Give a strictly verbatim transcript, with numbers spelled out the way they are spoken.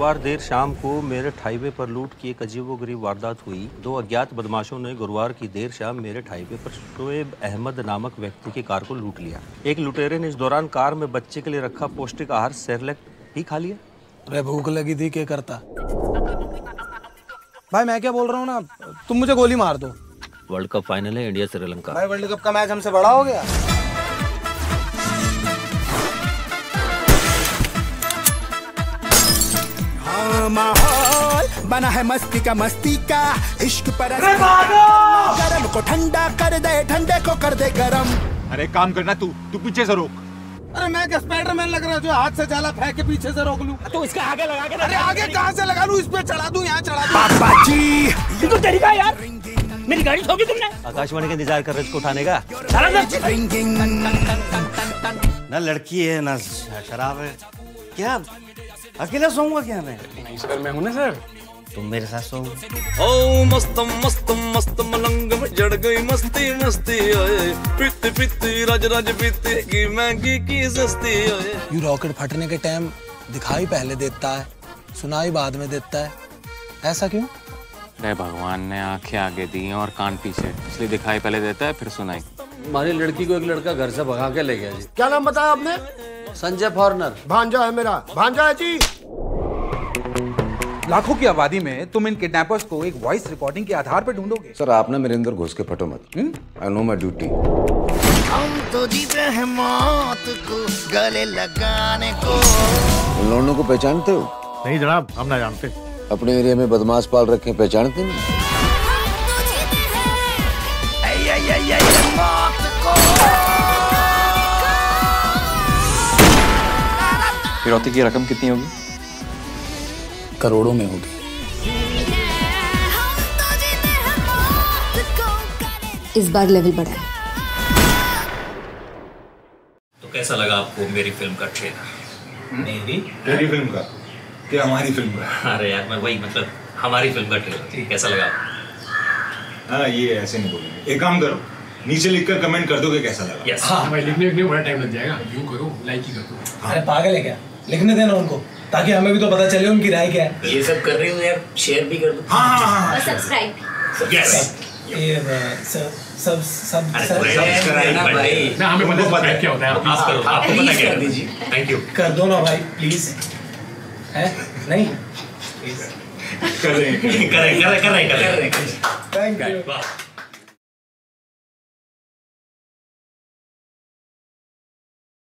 गुरुवार देर शाम को मेरठ हाईवे पर लूट की एक अजीबोगरीब वारदात हुई। दो अज्ञात बदमाशों ने गुरुवार की देर शाम मेरठ हाईवे पर शोएब अहमद नामक व्यक्ति की कार को लूट लिया। एक लुटेरे ने इस दौरान कार में बच्चे के लिए रखा पौष्टिक आहार सेरेलैक ही खा लिया। अरे भूख लगी थी, क्या करता भाई? मैं क्या बोल रहा हूँ ना, तुम मुझे गोली मार दो। वर्ल्ड कप फाइनल है इंडिया श्रीलंका। भाई वर्ल्ड कप का मैच हमसे बड़ा हो गया। माहौल बना है मस्ती का मस्ती का इश्क पर गरम को ठंडा कर दे, ठंडे को कर दे गरम। अरे काम करना, तू तू पीछे से रोक। अरे मैं क्या स्पाइडरमैन लग रहा है जो हाथ से जाला फेंक के पीछे से रोक लूं? तो इसका आगे लगा के। अरे आगे कहां से लगा लूं? इस पे चढ़ा दूं, यहाँ चढ़ा दूं। पापा जी तू तरीका यार, मेरी गाड़ी ठोकी तुमने। आकाशवाणी का इंतजार कर रहे इसको उठाने का। ना लड़की है ना शराब है, क्या अकेला सोऊंगा क्या मैं? नहीं सर, मैं हूं ना सर। तुम मेरे साथ सो। ओ मस्त मस्त मस्त मलंग में जड़ गई मस्ती मस्ती ओए, पीती पीती राज राज पीती की महंगी की सस्ती ओए। यू रॉकेट फटने के टाइम दिखाई पहले देता है, सुनाई बाद में देता है, ऐसा क्यों? अरे भगवान ने आंखें आगे दी हैं और कान पीछे, इसलिए दिखाई पहले देता है फिर सुनाई। हमारी लड़की को एक लड़का घर से भगा के ले गया जी। क्या नाम बताया आपने? संजय फॉरनर। भांजा है मेरा, भांजा है जी। लाखों की आबादी में तुम इन किडनैपर्स को एक वॉइस रिकॉर्डिंग के आधार पर ढूंढोगे? सर आप ना मेरे अंदर घुस के फटो मत। I know my duty. हम तो जीते हैं मौत को गले लगाने को। इन लोगों को पहचानते हो? नहीं जनाब, हम ना जानते। अपने एरिया में बदमाश पाल रखे, पहचानते नहीं? फिरौती की रकम कितनी होगी? करोड़ों में होगी। इस बार लेवल बढ़ा है। तो कैसा लगा आपको मेरी फिल्म का ट्रेलर? मेरी तेरी फिल्म का क्या हमारी फिल्म का? अरे यार मैं वही मतलब हमारी फिल्म का ट्रेलर कैसा लगा? हाँ ये ऐसे नहीं बोलेंगे। एक काम करो, नीचे लिखकर कमेंट कर दो कि कैसा लगा। यस। हाँ भाई लिखने में बड़ा टाइम लग जाएगा, यूं करो लाइक ही कर दो। अरे पागल है क्या? लिखने देना उनको, ताकि हमें भी तो पता चले उनकी राय क्या है। ये सब कर रही हूँ यार, शेयर भी कर दो। हाँ हाँ हाँ। और सब्सक्राइब। यस। ये सब सब सब सब्सक्राइब भाई। ना हमें पता सब्सक्राइब क्या होता है, आप करो, आपको पता क्या है? Thank you. कर दो ना भाई प्लीज। है नहीं? करें करें करें करें करें करें। Thank you.